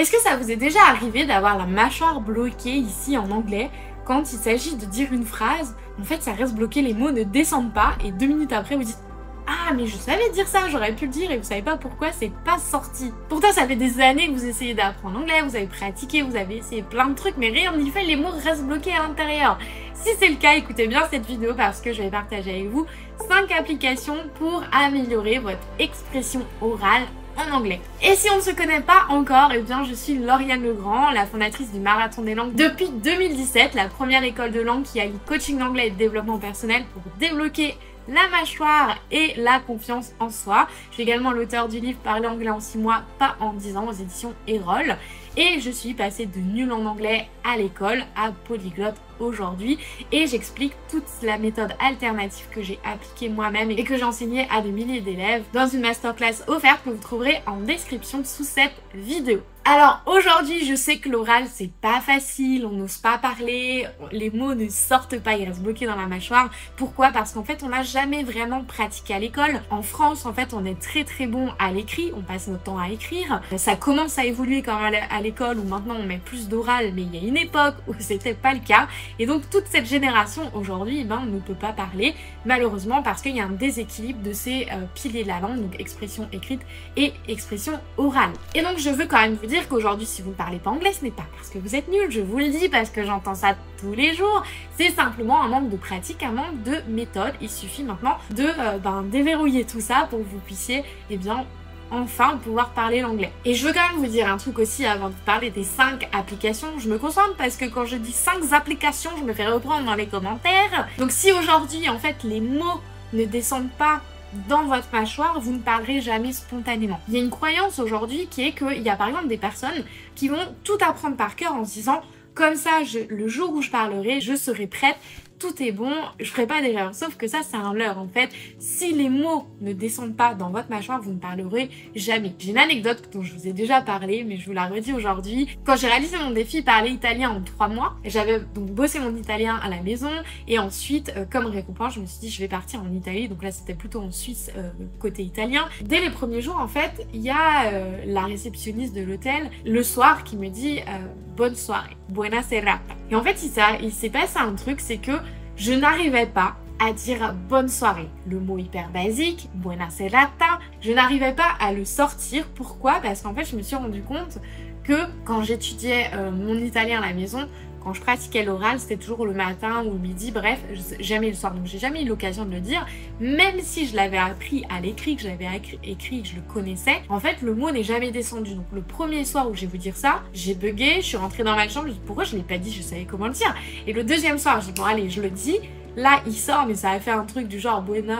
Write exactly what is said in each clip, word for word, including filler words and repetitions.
Est-ce que ça vous est déjà arrivé d'avoir la mâchoire bloquée ici en anglais quand il s'agit de dire une phrase? En fait, ça reste bloqué, les mots ne descendent pas et deux minutes après vous dites ah mais je savais dire ça, j'aurais pu le dire et vous savez pas pourquoi c'est pas sorti. Pourtant ça fait des années que vous essayez d'apprendre l'anglais, vous avez pratiqué, vous avez essayé plein de trucs mais rien n'y fait, les mots restent bloqués à l'intérieur. Si c'est le cas, écoutez bien cette vidéo parce que je vais partager avec vous cinq applications pour améliorer votre expression orale en anglais. Et si on ne se connaît pas encore, eh bien je suis Lauriane Legrand, la fondatrice du Marathon des langues depuis deux mille dix-sept, la première école de langue qui allie coaching d'anglais et développement personnel pour débloquer la mâchoire et la confiance en soi. Je suis également l'auteur du livre Parler anglais en six mois, pas en dix ans aux éditions Erol. Et je suis passée de nulle en anglais à l'école à polyglotte aujourd'hui. Et j'explique toute la méthode alternative que j'ai appliquée moi-même et que j'ai enseignée à des milliers d'élèves dans une masterclass offerte que vous trouverez en description sous cette vidéo. Alors aujourd'hui, je sais que l'oral c'est pas facile, on n'ose pas parler, les mots ne sortent pas, ils restent bloqués dans la mâchoire. Pourquoi? Parce qu'en fait on n'a jamais vraiment pratiqué à l'école. En France en fait on est très très bon à l'écrit, on passe notre temps à écrire. Ça commence à évoluer quand même à l'école où maintenant on met plus d'oral, mais il y a une époque où c'était pas le cas. Et donc toute cette génération aujourd'hui ben, ne peut pas parler malheureusement parce qu'il y a un déséquilibre de ces euh, piliers de la langue, donc expression écrite et expression orale. Et donc je veux quand même vous dire dire qu'aujourd'hui si vous ne parlez pas anglais ce n'est pas parce que vous êtes nul, je vous le dis parce que j'entends ça tous les jours, c'est simplement un manque de pratique, un manque de méthode. Il suffit maintenant de euh, ben, déverrouiller tout ça pour que vous puissiez eh bien enfin pouvoir parler l'anglais. Et je veux quand même vous dire un truc aussi avant de parler des cinq applications. Je me concentre parce que quand je dis cinq applications, je me fais reprendre dans les commentaires. Donc si aujourd'hui en fait les mots ne descendent pas dans votre mâchoire, vous ne parlerez jamais spontanément. Il y a une croyance aujourd'hui qui est qu'il y a par exemple des personnes qui vont tout apprendre par cœur en se disant comme ça, je, le jour où je parlerai, je serai prête, tout est bon, je ferai pas d'erreur. Sauf que ça, c'est un leurre en fait. Si les mots ne descendent pas dans votre mâchoire, vous ne parlerez jamais. J'ai une anecdote dont je vous ai déjà parlé, mais je vous la redis aujourd'hui. Quand j'ai réalisé mon défi parler italien en trois mois, j'avais donc bossé mon italien à la maison et ensuite, euh, comme récompense, je me suis dit je vais partir en Italie. Donc là, c'était plutôt en Suisse, euh, côté italien. Dès les premiers jours, en fait, il y a euh, la réceptionniste de l'hôtel le soir qui me dit euh, bonne soirée, buona serata. Et en fait, il s'est passé un truc, c'est que je n'arrivais pas à dire bonne soirée. Le mot hyper basique, buona serata, je n'arrivais pas à le sortir. Pourquoi? Parce qu'en fait, je me suis rendu compte que quand j'étudiais euh, mon italien à la maison, quand je pratiquais l'oral, c'était toujours le matin ou le midi, bref, jamais le soir. Donc j'ai jamais eu l'occasion de le dire, même si je l'avais appris à l'écrit, que je l'avais écrit, que je le connaissais. En fait, le mot n'est jamais descendu. Donc le premier soir où je vais vous dire ça, j'ai bugué, je suis rentrée dans ma chambre, je me dis pourquoi je l'ai pas dit, je savais comment le dire. Et le deuxième soir, je dis bon allez, je le dis. Là, il sort, mais ça a fait un truc du genre buena.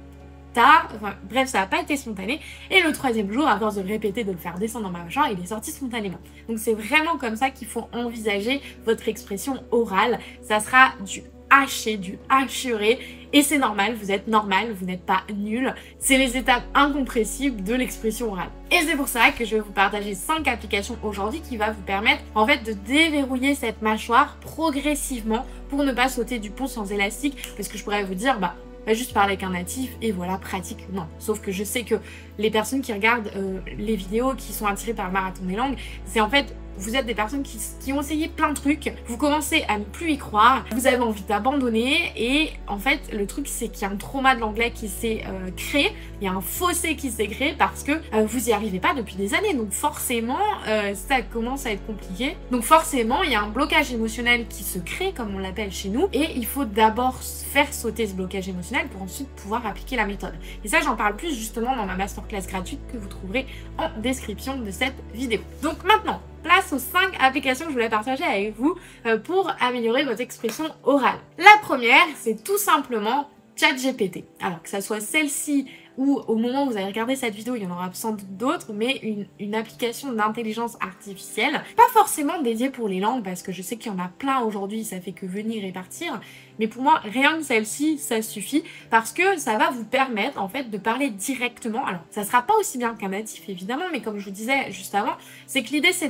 Enfin, bref, ça n'a pas été spontané. Et le troisième jour, à force de le répéter, de le faire descendre dans ma mâchoire, il est sorti spontanément. Donc c'est vraiment comme ça qu'il faut envisager votre expression orale. Ça sera du haché, du hachuré. Et c'est normal, vous êtes normal, vous n'êtes pas nul. C'est les étapes incompressibles de l'expression orale. Et c'est pour ça que je vais vous partager cinq applications aujourd'hui qui va vous permettre en fait de déverrouiller cette mâchoire progressivement pour ne pas sauter du pont sans élastique. Parce que je pourrais vous dire, bah pas juste parler avec un natif et voilà, pratique. Non, sauf que je sais que les personnes qui regardent euh, les vidéos qui sont attirées par le Marathon des langues, c'est en fait, vous êtes des personnes qui, qui ont essayé plein de trucs, vous commencez à ne plus y croire, vous avez envie d'abandonner et en fait, le truc c'est qu'il y a un trauma de l'anglais qui s'est euh, créé, il y a un fossé qui s'est créé parce que euh, vous y arrivez pas depuis des années, donc forcément, euh, ça commence à être compliqué. Donc forcément, il y a un blocage émotionnel qui se crée, comme on l'appelle chez nous, et il faut d'abord faire sauter ce blocage émotionnel pour ensuite pouvoir appliquer la méthode. Et ça, j'en parle plus justement dans ma masterclass gratuite que vous trouverez en description de cette vidéo. Donc maintenant, place aux cinq applications que je voulais partager avec vous euh, pour améliorer votre expression orale. La première, c'est tout simplement ChatGPT. Alors que ça soit celle-ci ou au moment où vous allez regarder cette vidéo, il y en aura sans doute d'autres, mais une, une application d'intelligence artificielle, pas forcément dédiée pour les langues, parce que je sais qu'il y en a plein aujourd'hui, ça fait que venir et partir, mais pour moi, rien que celle-ci, ça suffit, parce que ça va vous permettre, en fait, de parler directement. Alors, ça sera pas aussi bien qu'un natif, évidemment, mais comme je vous disais juste avant, c'est que l'idée, c'est d'être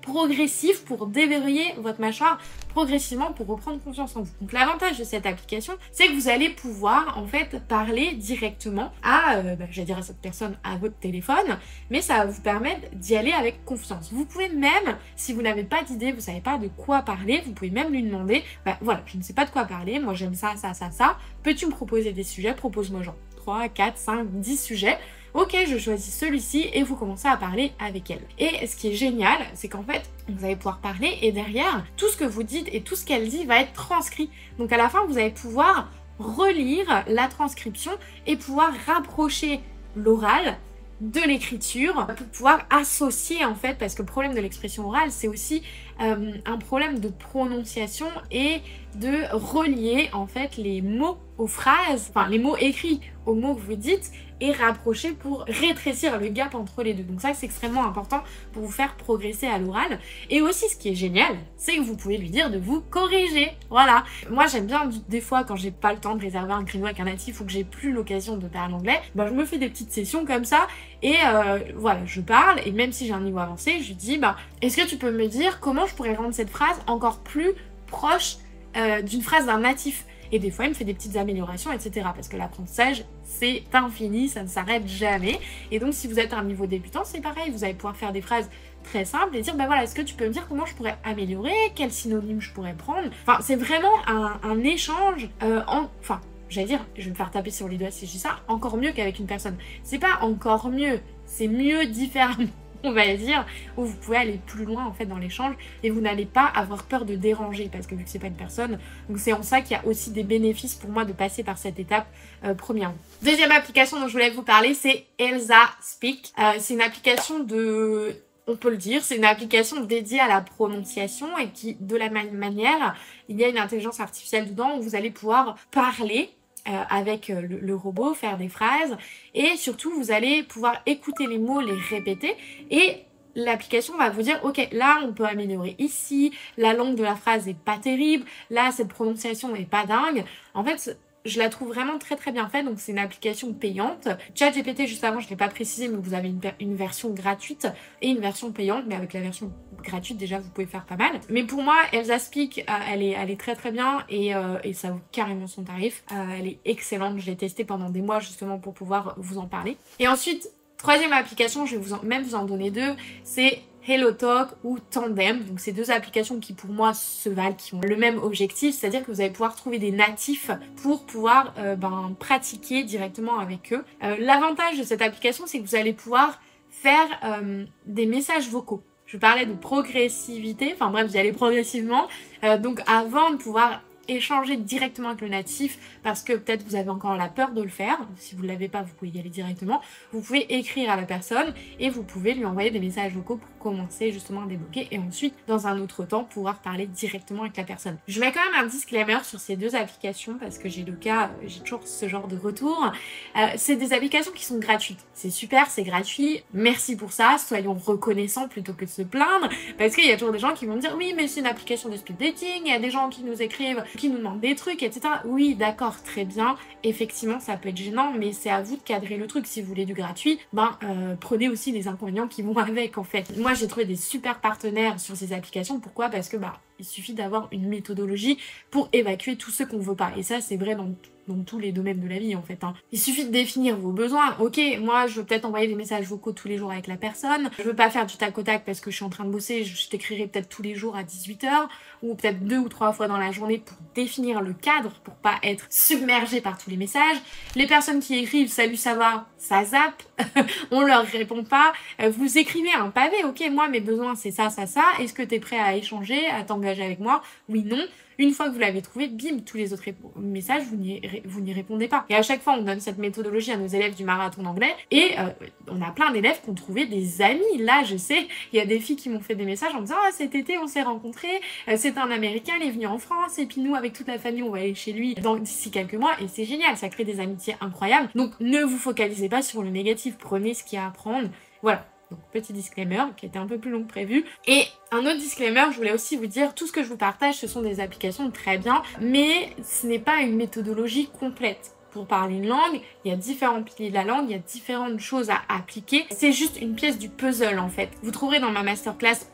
progressif pour déverrouiller votre mâchoire progressivement pour reprendre confiance en vous. Donc l'avantage de cette application, c'est que vous allez pouvoir en fait parler directement à, euh, bah, j'allais dire à cette personne, à votre téléphone, mais ça va vous permettre d'y aller avec confiance. Vous pouvez même, si vous n'avez pas d'idée, vous savez pas de quoi parler, vous pouvez même lui demander, bah voilà, je ne sais pas de quoi parler, moi j'aime ça, ça, ça, ça, peux-tu me proposer des sujets? Propose-moi genre trois, quatre, cinq, dix sujets. Ok, je choisis celui-ci et vous commencez à parler avec elle. Et ce qui est génial, c'est qu'en fait, vous allez pouvoir parler et derrière, tout ce que vous dites et tout ce qu'elle dit va être transcrit. Donc à la fin, vous allez pouvoir relire la transcription et pouvoir rapprocher l'oral de l'écriture pour pouvoir associer en fait, parce que le problème de l'expression orale, c'est aussi euh, un problème de prononciation et de relier en fait les mots aux phrases, enfin les mots écrits aux mots que vous dites et rapprocher pour rétrécir le gap entre les deux. Donc ça c'est extrêmement important pour vous faire progresser à l'oral. Et aussi ce qui est génial, c'est que vous pouvez lui dire de vous corriger. Voilà. Moi j'aime bien des fois quand j'ai pas le temps de réserver un créneau avec un natif ou que j'ai plus l'occasion de parler anglais, ben, je me fais des petites sessions comme ça et euh, voilà, je parle et même si j'ai un niveau avancé, je lui dis bah est-ce que tu peux me dire comment je pourrais rendre cette phrase encore plus proche euh, d'une phrase d'un natif? Et des fois, il me fait des petites améliorations, et cetera. Parce que l'apprentissage, c'est infini, ça ne s'arrête jamais. Et donc, si vous êtes à un niveau débutant, c'est pareil. Vous allez pouvoir faire des phrases très simples et dire, bah voilà, est-ce que tu peux me dire comment je pourrais améliorer? Quel synonyme je pourrais prendre? Enfin, c'est vraiment un, un échange euh, en... Enfin, j'allais dire, je vais me faire taper sur les doigts si je dis ça, encore mieux qu'avec une personne. C'est pas encore mieux, c'est mieux différemment. On va dire, où vous pouvez aller plus loin en fait dans l'échange et vous n'allez pas avoir peur de déranger parce que vu que c'est pas une personne, donc c'est en ça qu'il y a aussi des bénéfices pour moi de passer par cette étape euh, première. Deuxième application dont je voulais vous parler, c'est Elsa Speak. Euh, c'est une application de... On peut le dire, c'est une application dédiée à la prononciation et qui, de la même manière, il y a une intelligence artificielle dedans où vous allez pouvoir parler Euh, avec euh, le, le robot, faire des phrases et surtout vous allez pouvoir écouter les mots, les répéter et l'application va vous dire ok là on peut améliorer ici, la langue de la phrase est pas terrible, là cette prononciation est pas dingue. En fait je la trouve vraiment très très bien faite, donc c'est une application payante. ChatGPT juste avant je ne l'ai pas précisé mais vous avez une, une version gratuite et une version payante, mais avec la version gratuite déjà vous pouvez faire pas mal. Mais pour moi Elsa Speak euh, elle, est, elle est très très bien et, euh, et ça vaut carrément son tarif. Euh, elle est excellente, je l'ai testée pendant des mois justement pour pouvoir vous en parler. Et ensuite troisième application, je vais vous en, même vous en donner deux, c'est HelloTalk ou Tandem. Donc c'est deux applications qui pour moi se valent, qui ont le même objectif, c'est-à-dire que vous allez pouvoir trouver des natifs pour pouvoir euh, ben, pratiquer directement avec eux. Euh, L'avantage de cette application, c'est que vous allez pouvoir faire euh, des messages vocaux. Je parlais de progressivité, enfin bref, vous y allez progressivement. Euh, donc avant de pouvoir échanger directement avec le natif, parce que peut-être vous avez encore la peur de le faire, si vous ne l'avez pas vous pouvez y aller directement, vous pouvez écrire à la personne et vous pouvez lui envoyer des messages vocaux pour commencer justement à débloquer et ensuite dans un autre temps pouvoir parler directement avec la personne. Je mets quand même un disclaimer sur ces deux applications parce que j'ai le cas, j'ai toujours ce genre de retour. Euh, c'est des applications qui sont gratuites, c'est super, c'est gratuit, merci pour ça, soyons reconnaissants plutôt que de se plaindre, parce qu'il y a toujours des gens qui vont me dire oui mais c'est une application de speed dating, il y a des gens qui nous écrivent, qui nous demandent des trucs, et cetera. Oui, d'accord, très bien. Effectivement, ça peut être gênant, mais c'est à vous de cadrer le truc. Si vous voulez du gratuit, ben euh, prenez aussi les inconvénients qui vont avec, en fait. Moi, j'ai trouvé des super partenaires sur ces applications. Pourquoi? Parce que bah il suffit d'avoir une méthodologie pour évacuer tout ce qu'on veut pas. Et ça, c'est vrai dans dans tous les domaines de la vie en fait. Hein. Il suffit de définir vos besoins. Ok, moi je veux peut-être envoyer des messages vocaux tous les jours avec la personne. Je veux pas faire du tac au tac parce que je suis en train de bosser. Je t'écrirai peut-être tous les jours à dix-huit heures ou peut-être deux ou trois fois dans la journée pour définir le cadre, pour pas être submergé par tous les messages. Les personnes qui écrivent salut ça va, ça zappe, on leur répond pas. Vous écrivez un pavé, ok, moi mes besoins c'est ça, ça, ça. Est-ce que t'es prêt à échanger, à t'engager avec moi? Oui, non. Une fois que vous l'avez trouvé, bim, tous les autres messages, vous n'y répondez pas. Et à chaque fois, on donne cette méthodologie à nos élèves du marathon d'anglais. Et euh, on a plein d'élèves qui ont trouvé des amis. Là, je sais, il y a des filles qui m'ont fait des messages en me disant « Ah, cet été, on s'est rencontrés. Euh, c'est un Américain, il est venu en France. Et puis nous, avec toute la famille, on va aller chez lui d'ici quelques mois. » Et c'est génial, ça crée des amitiés incroyables. Donc, ne vous focalisez pas sur le négatif. Prenez ce qu'il y a à apprendre. Voilà. Donc petit disclaimer qui était un peu plus long que prévu. Et un autre disclaimer, je voulais aussi vous dire, tout ce que je vous partage, ce sont des applications très bien, mais ce n'est pas une méthodologie complète. Pour parler une langue, il y a différents piliers de la langue, il y a différentes choses à appliquer. C'est juste une pièce du puzzle en fait. Vous trouverez dans ma masterclass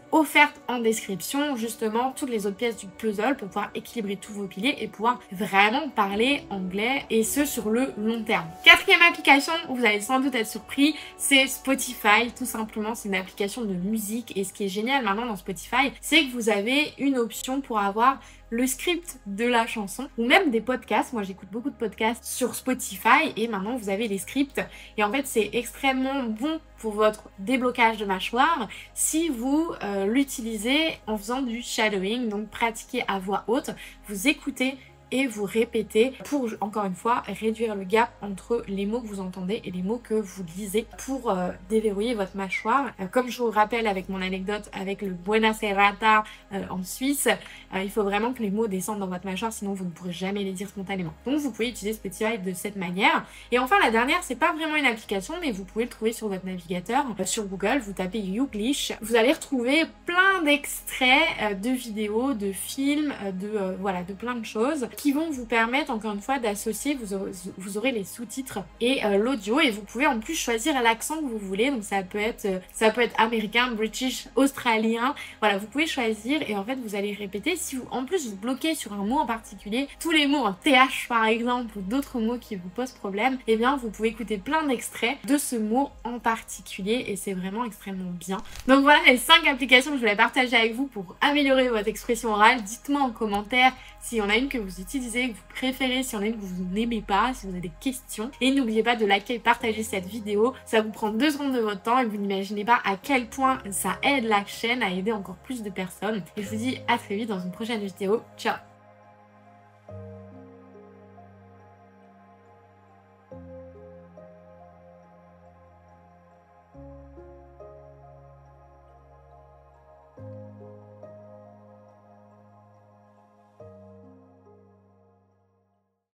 offerte en description justement toutes les autres pièces du puzzle pour pouvoir équilibrer tous vos piliers et pouvoir vraiment parler anglais et ce sur le long terme. Quatrième application, vous allez sans doute être surpris, c'est Spotify. Tout simplement, c'est une application de musique et ce qui est génial maintenant dans Spotify, c'est que vous avez une option pour avoir le script de la chanson ou même des podcasts. Moi j'écoute beaucoup de podcasts sur Spotify et maintenant vous avez les scripts et en fait c'est extrêmement bon pour votre déblocage de mâchoire si vous euh, l'utilisez en faisant du shadowing, donc pratiquer à voix haute, vous écoutez et vous répétez pour, encore une fois, réduire le gap entre les mots que vous entendez et les mots que vous lisez pour euh, déverrouiller votre mâchoire. Euh, comme je vous rappelle avec mon anecdote avec le Buena Serrata euh, en Suisse, euh, il faut vraiment que les mots descendent dans votre mâchoire, sinon vous ne pourrez jamais les dire spontanément. Donc vous pouvez utiliser Spotify de cette manière. Et enfin la dernière, c'est pas vraiment une application, mais vous pouvez le trouver sur votre navigateur. Euh, sur Google, vous tapez Youglish, vous allez retrouver plein d'extraits euh, de vidéos, de films, euh, de, euh, voilà, de plein de choses qui vont vous permettre encore une fois d'associer, vous aurez, vous aurez les sous-titres et euh, l'audio et vous pouvez en plus choisir l'accent que vous voulez, donc ça peut être euh, ça peut être américain, british, australien, voilà, vous pouvez choisir et en fait vous allez répéter. Si vous en plus vous bloquez sur un mot en particulier, tous les mots en T H par exemple ou d'autres mots qui vous posent problème, et eh bien vous pouvez écouter plein d'extraits de ce mot en particulier et c'est vraiment extrêmement bien. Donc voilà les cinq applications que je voulais partager avec vous pour améliorer votre expression orale. Dites-moi en commentaire s'il y en a une que vous utilisez, que vous préférez, s'il y en a une que vous n'aimez pas, si vous avez des questions. Et n'oubliez pas de liker et partager cette vidéo. Ça vous prend deux secondes de votre temps et vous n'imaginez pas à quel point ça aide la chaîne à aider encore plus de personnes. Et je vous dis à très vite dans une prochaine vidéo. Ciao!